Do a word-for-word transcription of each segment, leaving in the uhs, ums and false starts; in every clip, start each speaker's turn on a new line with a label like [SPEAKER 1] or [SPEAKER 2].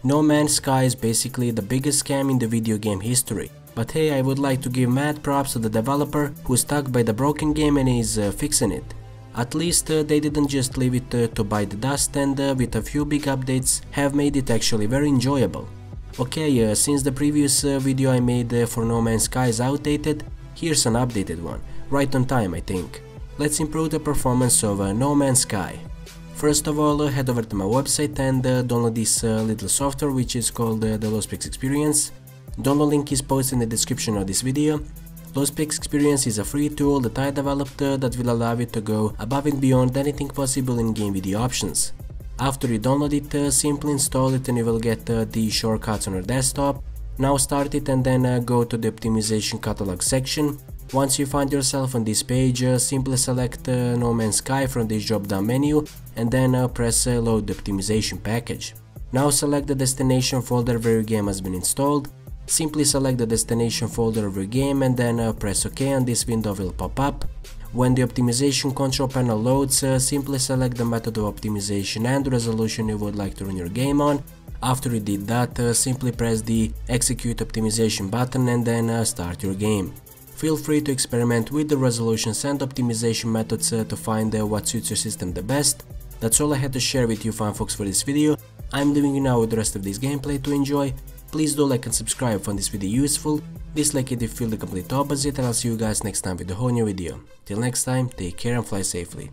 [SPEAKER 1] No Man's Sky is basically the biggest scam in the video game history. But hey, I would like to give mad props to the developer who's stuck by the broken game and is uh, fixing it. At least uh, they didn't just leave it uh, to bite the dust, and uh, with a few big updates have made it actually very enjoyable. Okay, uh, since the previous uh, video I made uh, for No Man's Sky is outdated, here's an updated one, right on time I think. Let's improve the performance of uh, No Man's Sky. First of all, uh, head over to my website and uh, download this uh, little software which is called uh, the Lost Peaks Experience. Download link is posted in the description of this video. Lost Peaks Experience is a free tool that I developed uh, that will allow you to go above and beyond anything possible in game video options. After you download it, uh, simply install it and you will get uh, the shortcuts on your desktop. Now start it and then uh, go to the optimization catalog section. Once you find yourself on this page, uh, simply select uh, No Man's Sky from this drop down menu and then uh, press uh, load the optimization package. Now select the destination folder where your game has been installed. Simply select the destination folder of your game and then uh, press OK and this window will pop up. When the optimization control panel loads, uh, simply select the method of optimization and resolution you would like to run your game on. After you did that, uh, simply press the execute optimization button and then uh, start your game. Feel free to experiment with the resolutions and optimization methods uh, to find uh, what suits your system the best. That's all I had to share with you fine folks for this video. I'm leaving you now with the rest of this gameplay to enjoy. Please do like and subscribe if you found this video useful, dislike it if you feel the complete opposite, and I'll see you guys next time with a whole new video. Till next time, take care and fly safely.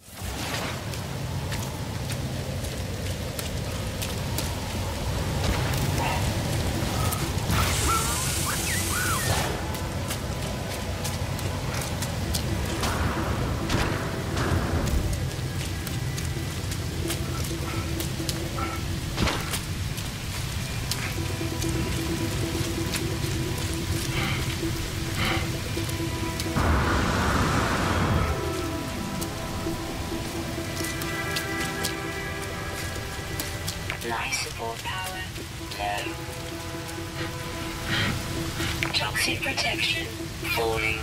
[SPEAKER 2] Life support power low. Toxic protection falling.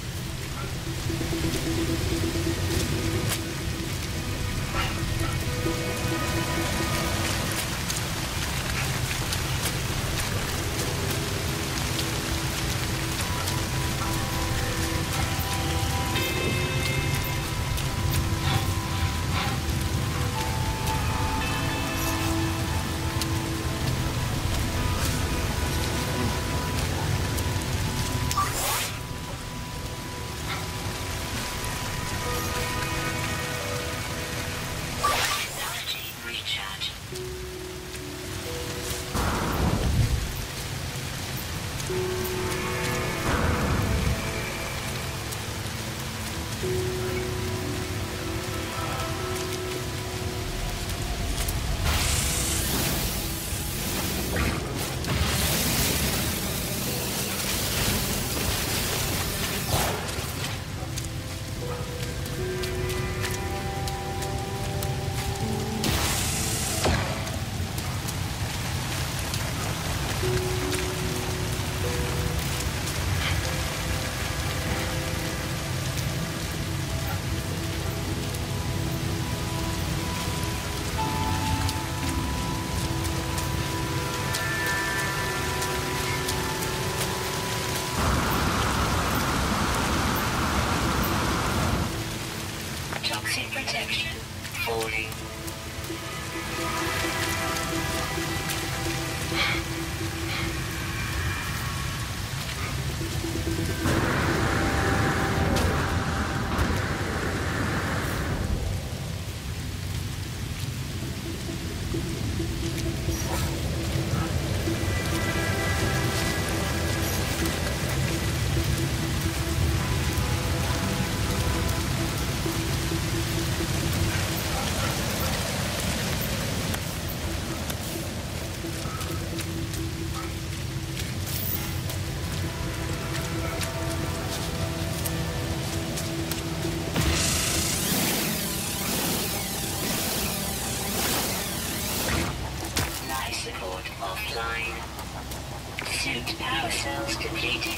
[SPEAKER 2] Toxic protection falling. Support offline. Suit power cells depleted.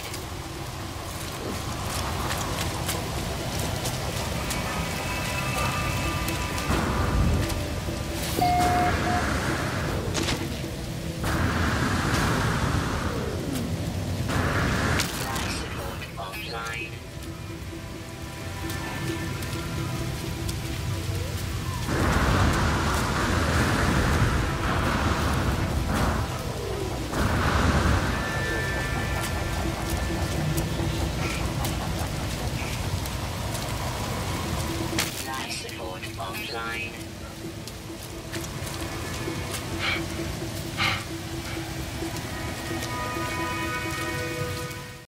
[SPEAKER 2] offline.